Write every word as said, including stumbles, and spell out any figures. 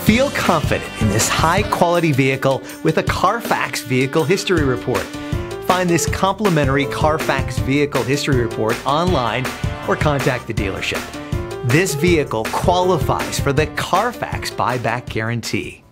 Feel confident in this high-quality vehicle with a Carfax Vehicle History Report. Find this complimentary Carfax Vehicle History Report online or contact the dealership. This vehicle qualifies for the Carfax Buyback Guarantee.